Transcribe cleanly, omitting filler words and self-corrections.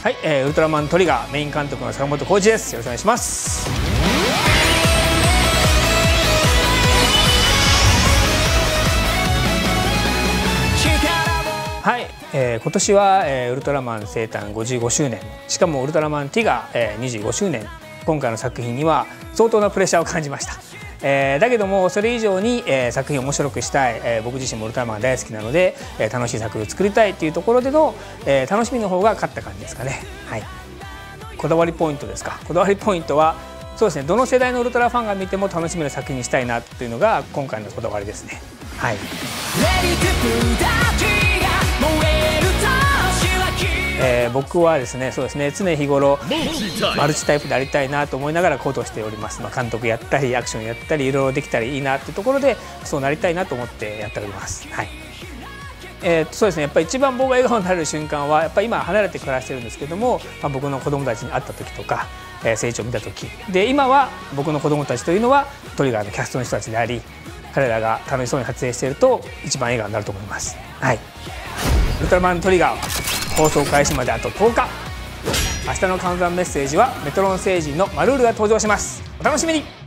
はい、ウルトラマントリガーメイン監督の坂本浩二です。よろしくお願いします。はい、今年は、ウルトラマン生誕55周年、しかもウルトラマンティガー、25周年、今回の作品には相当なプレッシャーを感じました。だけどもそれ以上に、作品を面白くしたい、僕自身もウルトラマンが大好きなので、楽しい作品を作りたいというところでの、楽しみの方が勝った感じですかね。はい、こだわりポイントですか。こだわりポイントはそうですね、どの世代のウルトラファンが見ても楽しめる作品にしたいなというのが今回のこだわりですね。はい、僕はですね、そうですね、常日頃マルチタイプでありたいなと思いながら行動しております。監督やったりアクションやったりいろいろできたらいいなっていうところでそうなりたいなと思ってやっております。はい、そうですね、やっぱり一番僕が笑顔になれる瞬間はやっぱり今離れて暮らしてるんですけども、僕の子供たちに会った時とか、成長を見た時で、今は僕の子供たちというのはトリガーのキャストの人たちであり、彼らが楽しそうに撮影していると一番笑顔になると思います。はい、ウルトラマントリガーは放送開始まであと10日。明日のカウントダウンメッセージはメトロン星人のマルールが登場します。お楽しみに。